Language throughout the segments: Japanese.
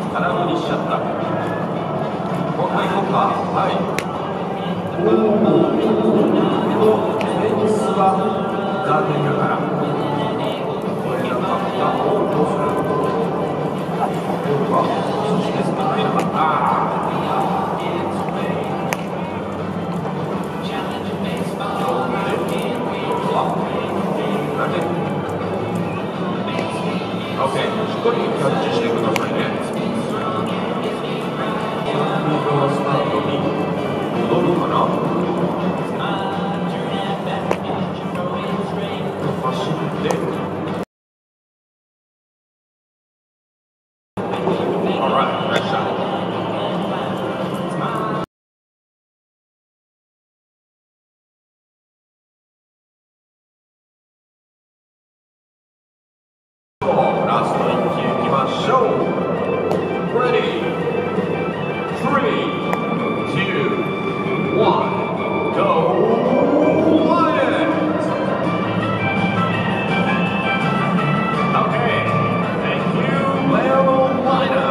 空振りしちゃった。もう一回行こうか。はい。フェンスは残念ながら越えなかったをどうする。ボールはそして作っていなかった。OK、しっかりキャッチしてくださいね。スタートに戻るかな。走って。Alright, nice shot. Last 1球いきましょう。Ready, 3, 2, 1, go Lions! Okay, thank you, Leo Lina.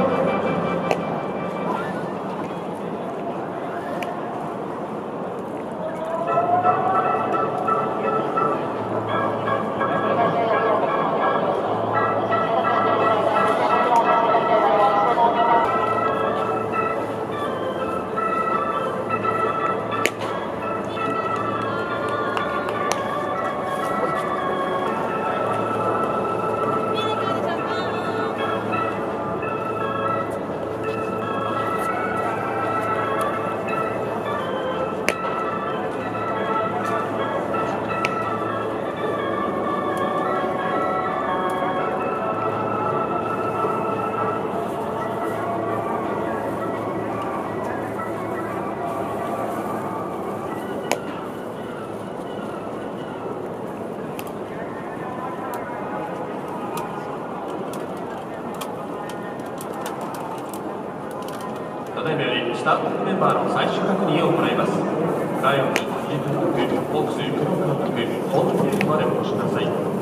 ただいまよりスターティングメンバーの最終確認を行います。ライオンズ、フジ監督、ホークス、黒監督、本テーマでお越しください。